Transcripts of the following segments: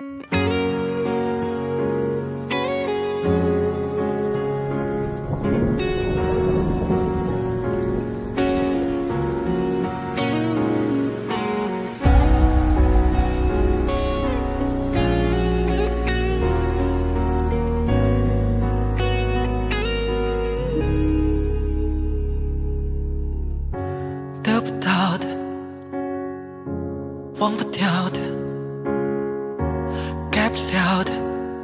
得不到的，忘不掉的，改不了的，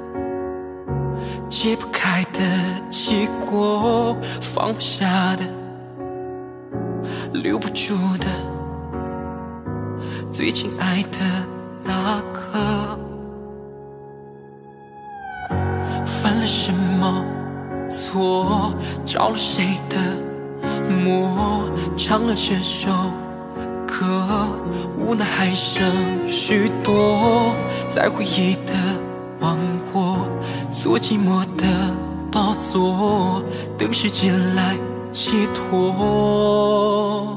解不开的结果，放不下的，留不住的，最亲爱的那个，犯了什么错，着了谁的魔，唱了这首歌，无奈还剩许多，在回忆的王国，做寂寞的宝座，等时间来解脱。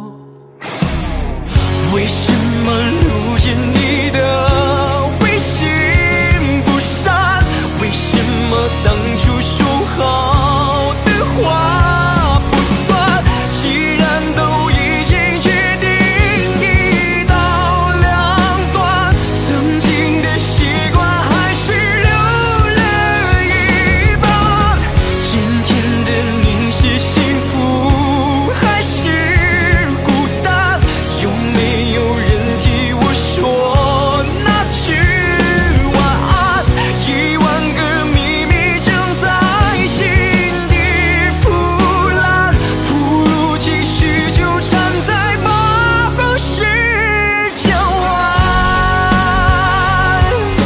为什么路见你的微信不删？为什么当初说好的话不算？既然都已经决定一刀两断，曾经的习惯还是留了一半。今天的你是幸福还是孤单？有没有人替我说那句晚安？一万个秘密正在心底腐烂，不如继续纠缠在八公石江湾。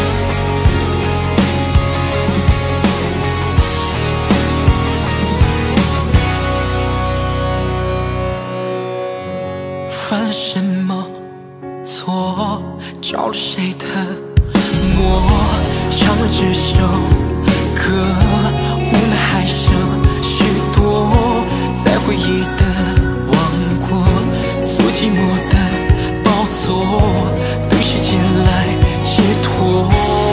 犯了什么错，着了谁的魔，唱了这首歌，无奈还剩许多，在回忆的王国，做寂寞的宝座，等时间来解脱。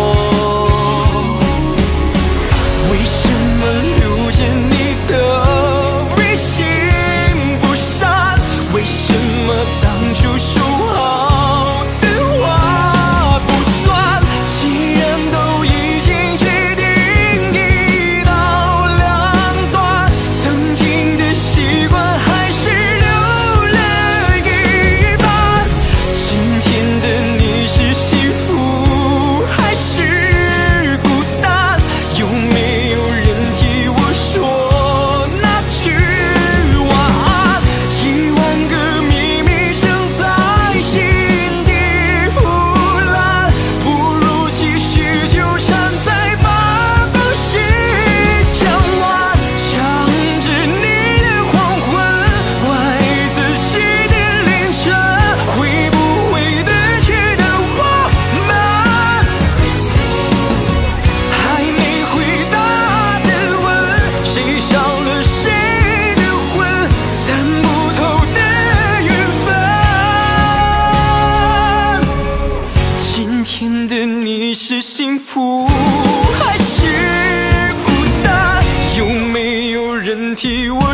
为什么留着你的微信不删？为什么当初说好的话不算？既然都已经决定一刀两断，曾经的习惯还是留了一半。今天的你是幸福还是孤单？有没有人替我说那句晚安？一万个秘密正在心底腐烂，不如继续纠缠在八公石江湾。想着你的黄昏，怀自己的凌晨，会不会得去的我们？还没回答的问，谁伤了谁的魂，参不透的缘分。今天的你是幸福还是孤单？有没有人替我